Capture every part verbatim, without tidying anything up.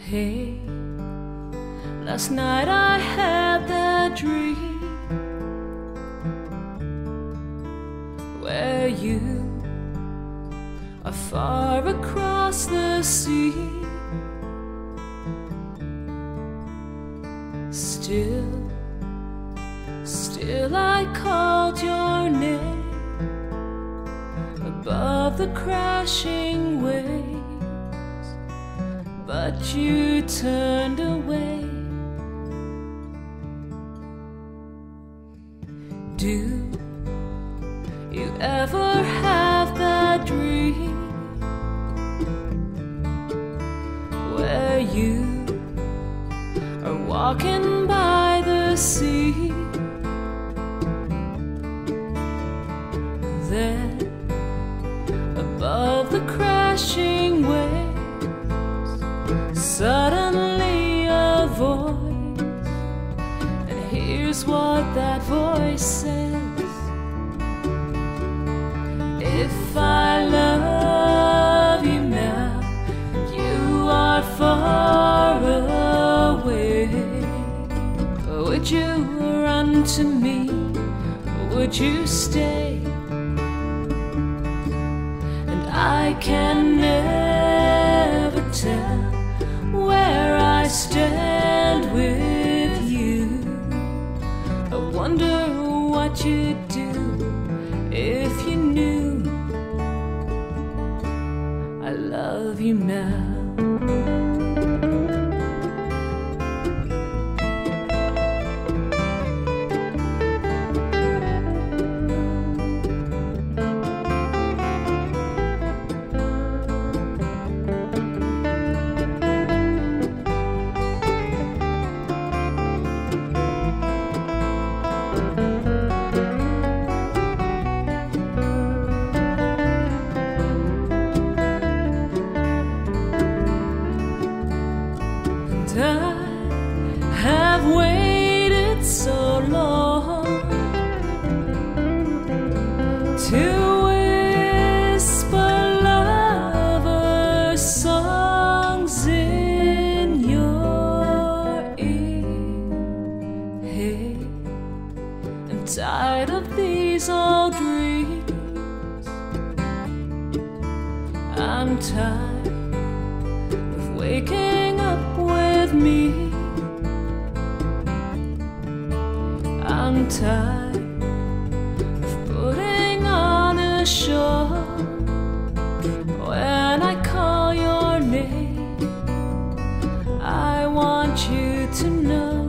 Hey, last night I had that dream where you are far across the sea. Still, still I called your name above the crashing waves, but you turned away. Do you ever have that dream where you are walking by the sea? Then above the crashing waves, suddenly a voice, and here's what that voice says: if I love you now, you are far away, would you run to me, would you stay? I can never tell where I stand with you. I wonder what you'd do if you knew I love you now. I have waited so long to whisper lover songs in your ear. Hey, I'm tired of these old dreams. I'm tired of waking up with me. I'm tired of putting on a show when I call your name. I want you to know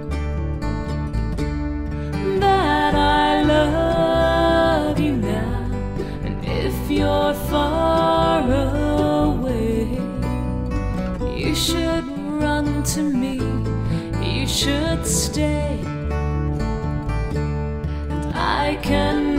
that I love you now, and if you're far away, you should run to me, you should stay. I can